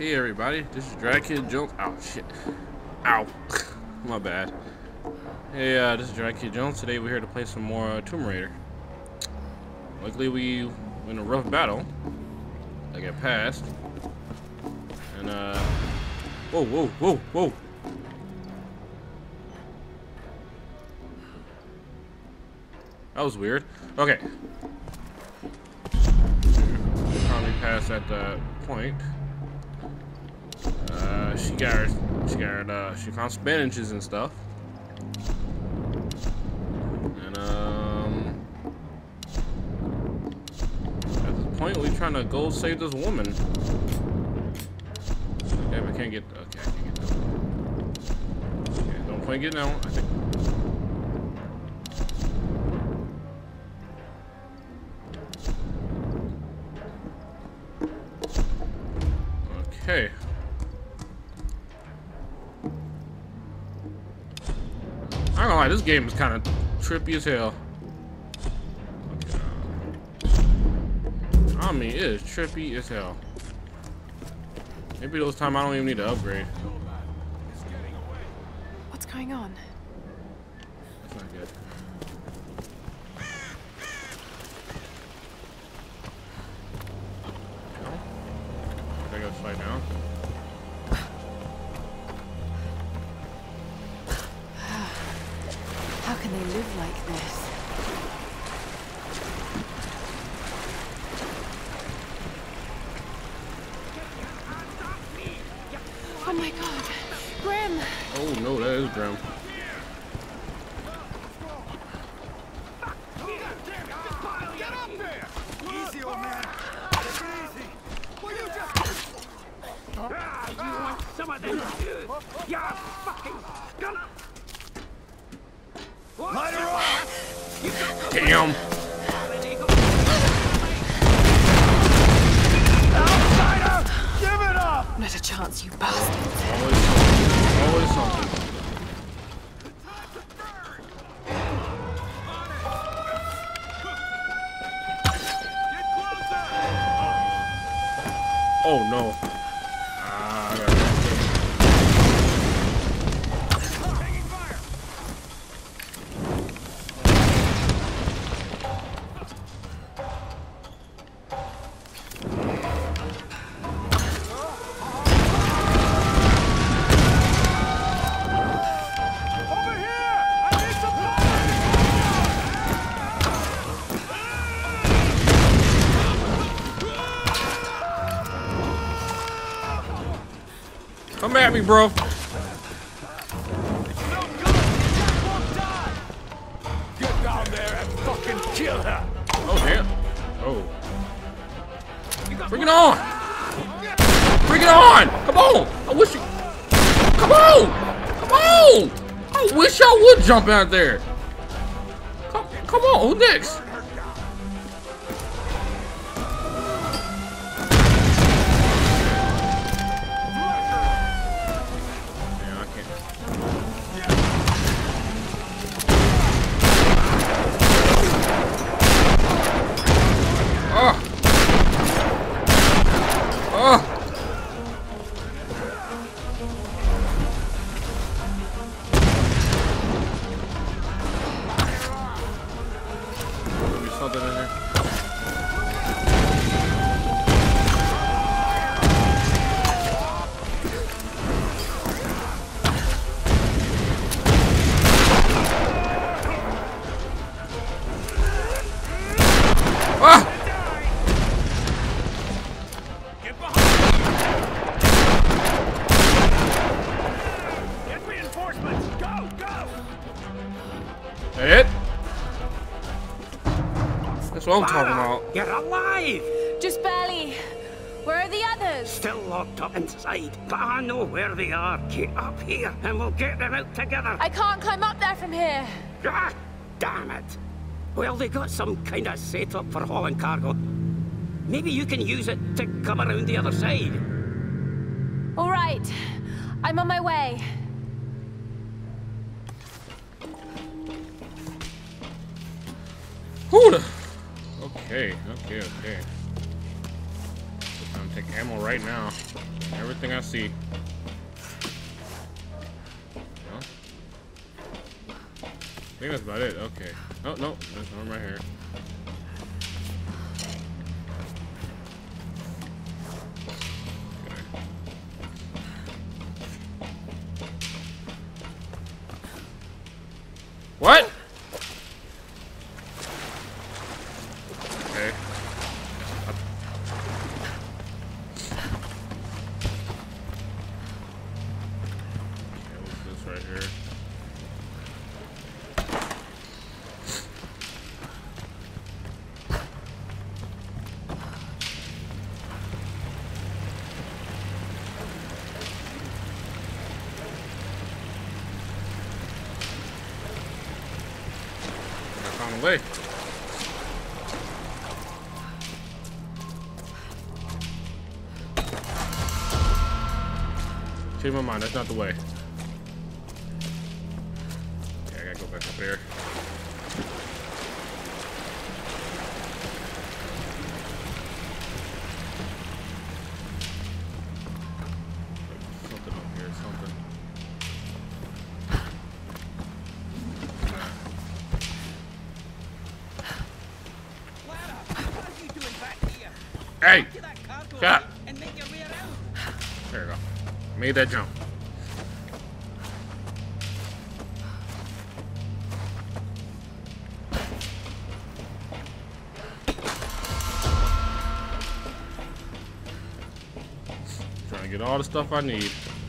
Hey everybody, this is Drag Kid Jones. Oh shit. Ow. My bad. Hey, this is Drag Kid Jones. Today we're here to play some more Tomb Raider. Luckily we in a rough battle. I got passed. And whoa, whoa, whoa, whoa. That was weird. Okay. Finally passed at the point. She found bandages and stuff. And at this point we're trying to go save this woman. Damn, I can't get. Okay, I can't get that. Okay, don't point getting out. I think. Okay. I don't know why this game is kind of trippy as hell. Okay. I mean, it is trippy as hell. Maybe those time I don't even need to upgrade. What's going on? That's not good. No? I gotta slide down. How can they live like this? Oh my god! Grim! Oh no, that is Grim. Easy, old man. Easy. Will you just... You want some of this? You fucking skunk! Light her off! Damn! Outsider! Give it up! Not a chance, you bastards! Always something. Oh no. I gotta Over here! I need supply! Come at me, bro. Get down there and fucking kill her! Oh damn. Oh. Bring it on! Bring it on! Come on! I wish you. Come on! Come on! I wish I would jump out there. Come on, who next? Yeah, I can't. Oh! Oh! Maybe something in there. Ah! Get behind! Get reinforcements! Go! Go! That it? That's what I'm talking about. You're alive! Just barely. Where are the others? Still locked up inside, but I know where they are. Get up here and we'll get them out together. I can't climb up there from here. Ah, damn it. Well, they got some kind of setup for hauling cargo. Maybe you can use it to come around the other side. All right. I'm on my way. Whew. Okay. Time Take ammo right now. Everything I see. No? I think that's about it. Okay. Oh, no. There's one right here. What? Okay. Okay, what's this right here? On the way. Change my mind, that's not the way. Yeah, I gotta go back up there. Something up here, something. Hey! Shut up! There you go. Made that jump. Trying to get all the stuff I need.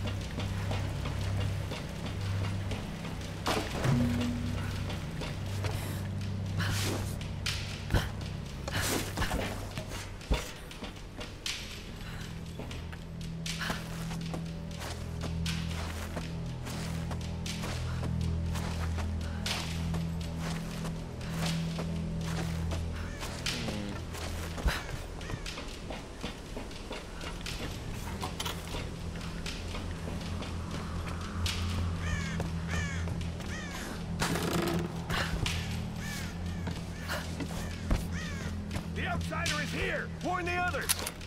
The outsider is here! Warn the others!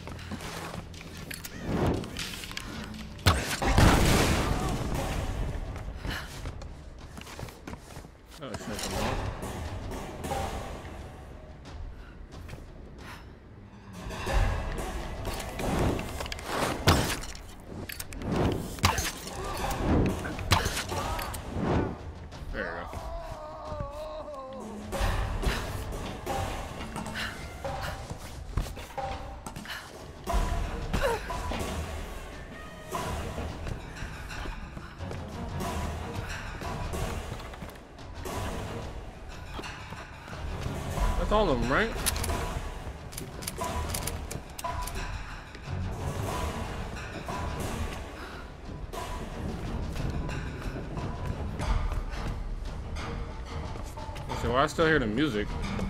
Oh, shut them off. There you go. That's all of them, right? So I still hear the music.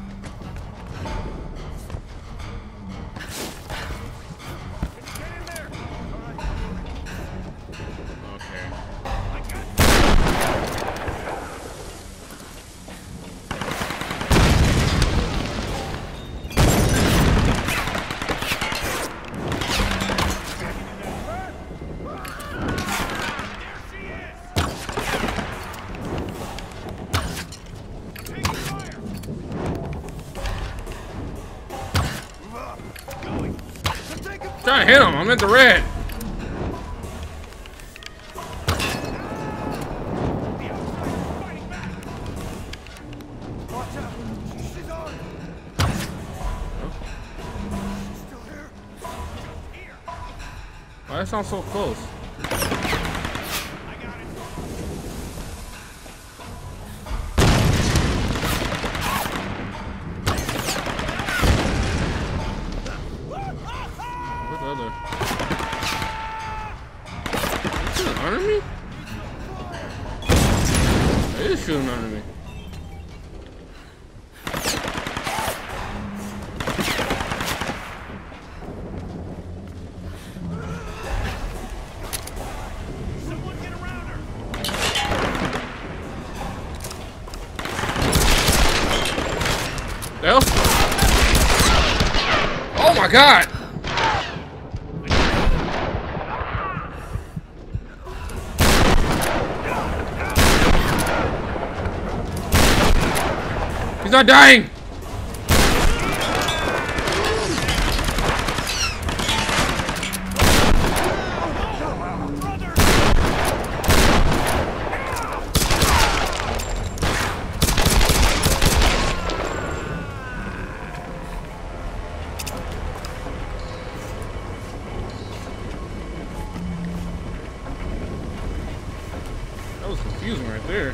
Get in there! Okay. Trying to hit him. I'm at the red. Watch out! She's on! She's still here? Here! Why that sounds so close? I got it! Where's the other? Shooting under me? It is shooting under me. Someone get around her! The hell? Oh my god! He's not dying! That was confusing right there.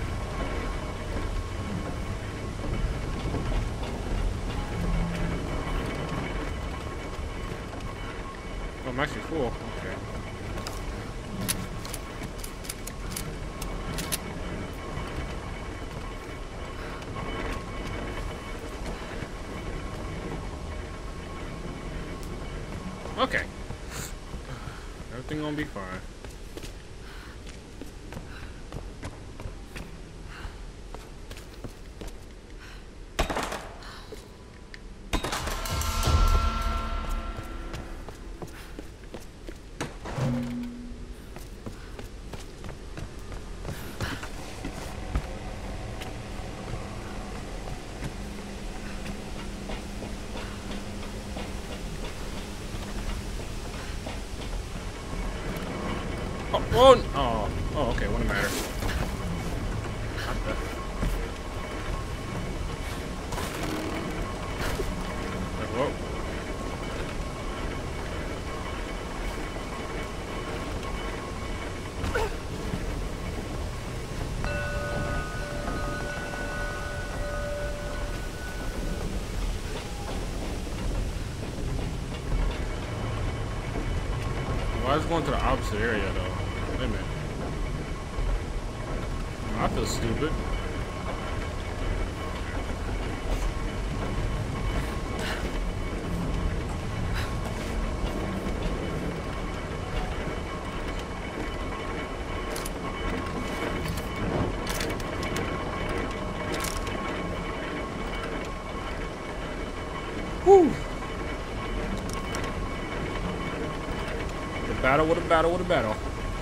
Oh, I'm actually full. Okay. Okay. Everything gonna be fine. Oh, okay, wouldn't matter. Not that. Whoa. Why is it going to the opposite area though? Wait a minute. I feel stupid. Whew. The battle with a battle with a battle.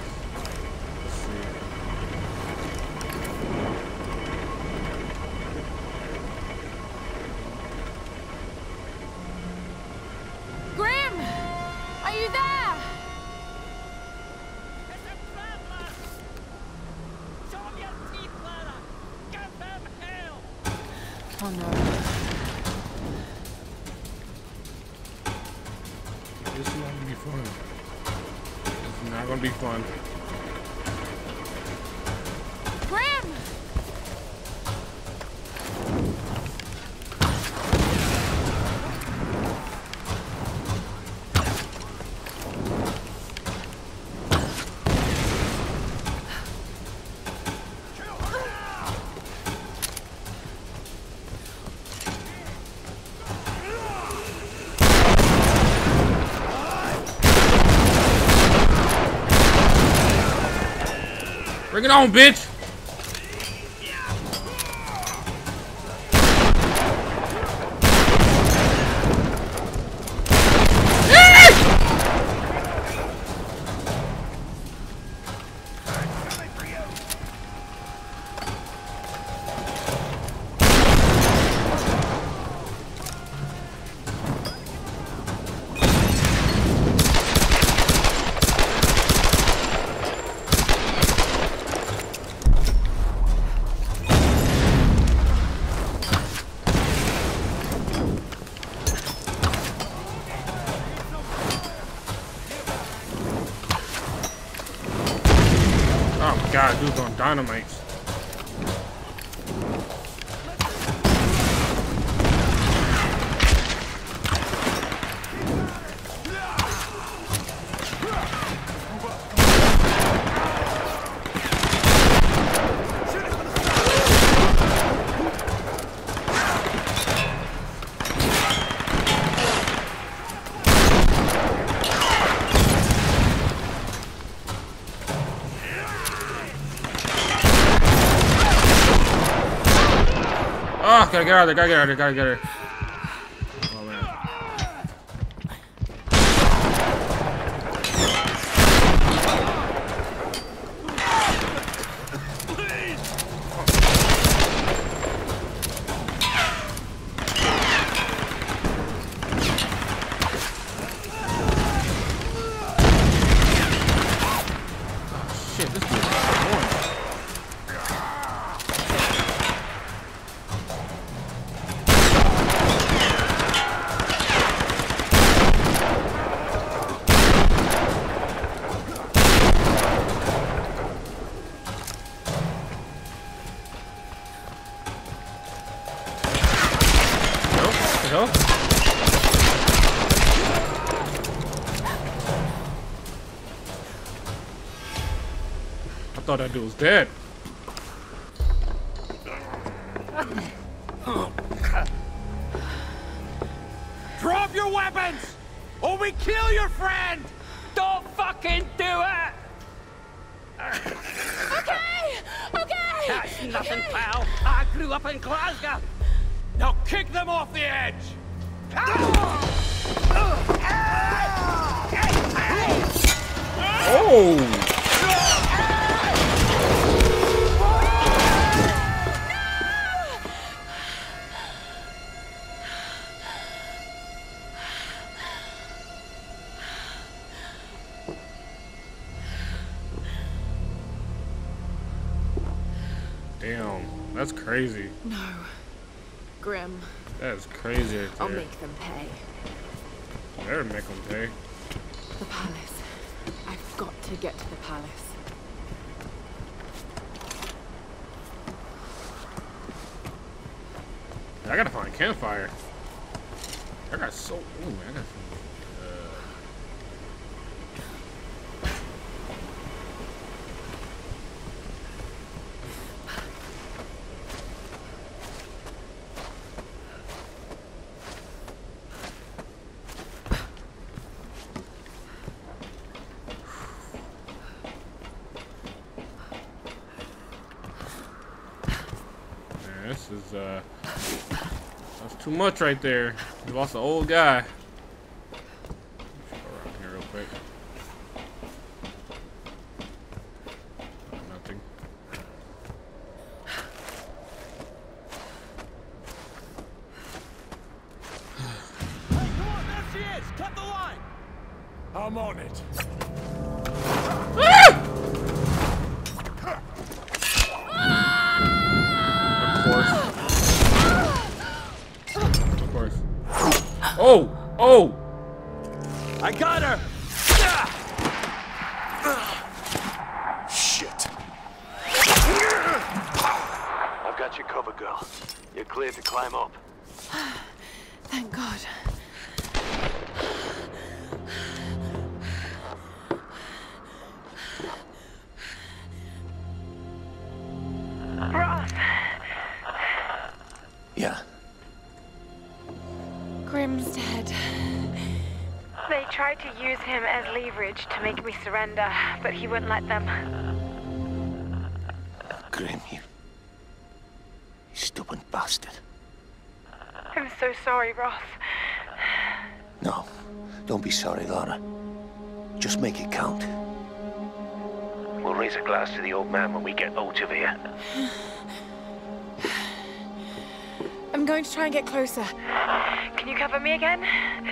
Oh no. This is not gonna be fun. This is not gonna be fun. Graham! Bring it on, bitch! Oh my god, dude's on dynamite. Oh, gotta get out of there, gotta get out of there, gotta get out of there. Oh man. thought that dude was dead. Drop your weapons, or we kill your friend! Don't fucking do it! Okay! Okay! That's nothing, pal. I grew up in Glasgow. Now kick them off the edge! Oh! Damn, that's crazy. No. Grim. That's crazy right I'll there. make them pay. Better make them pay. The palace. I've got to get to the palace. I gotta find a campfire. I got so. Ooh, man, I got some. Man, this is that's too much right there. We lost an old guy. Let's go around here real quick. Nothing. Come on, there she is! Cut the line! I'm on it. Of course. Oh! Oh! I got her! Shit. I've got you covered, girl. You're cleared to climb up. Thank God. Roth, Yeah. Grim's dead. they tried to use him as leverage to make me surrender, but he wouldn't let them. Grim, you stubborn bastard. I'm so sorry, Roth. No, don't be sorry, Lara. Just make it count. We'll raise a glass to the old man when we get out of here. I'm going to try and get closer. Can you cover me again?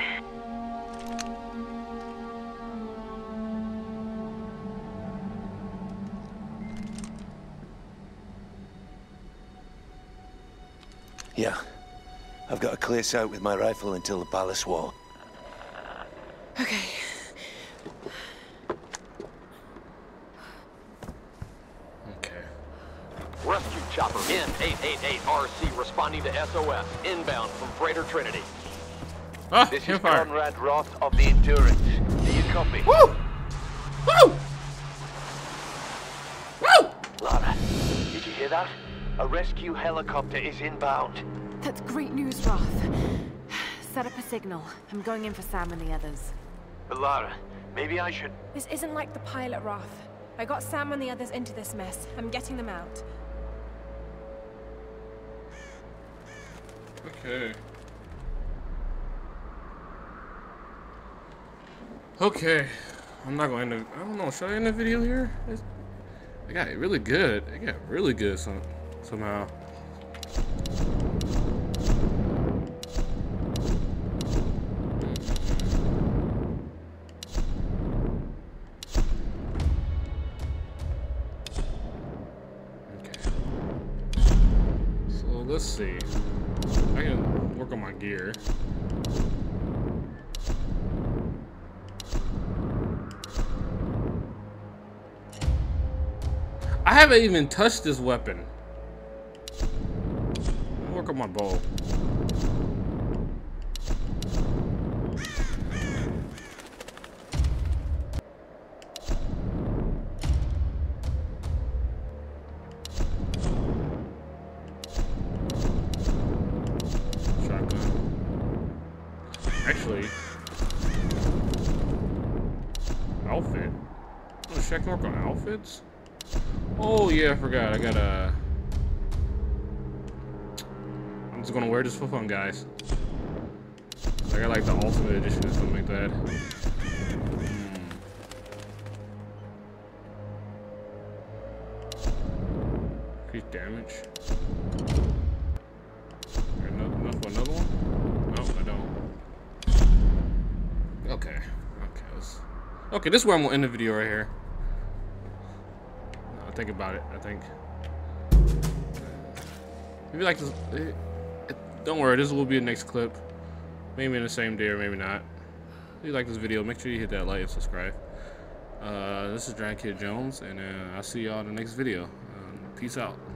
Yeah. I've got a clear sight with my rifle until the palace wall. Okay. Okay. Rescue chopper N888RC responding to SOS, inbound from Freighter Trinity. Ah, This is campfire. Conrad Roth of the Endurance. Do you copy? Woo! Woo! Woo! Lara, did you hear that? A rescue helicopter is inbound. That's great news, Roth. Set up a signal. I'm going in for Sam and the others. Lara, maybe I should... This isn't like the pilot, Roth. I got Sam and the others into this mess. I'm getting them out. Okay. Okay. I'm not going to end the, I don't know, should I end the video here? I got really good. I got really good somehow. Let's see. I can work on my gear. I haven't even touched this weapon. I'll work on my bow. outfit. Oh, should I can work on outfits? Oh yeah, I forgot. I gotta. I'm just gonna wear this for fun, guys. I got like the ultimate edition or something like that. Increase damage. Enough for another one? No, I don't. Okay. Okay, this is where I'm gonna end the video right here. No, think about it. I think. If you like this, don't worry. This will be the next clip. Maybe in the same day or maybe not. If you like this video, make sure you hit that like and subscribe. This is Dragon Kid Jones, and I'll see y'all in the next video. Peace out.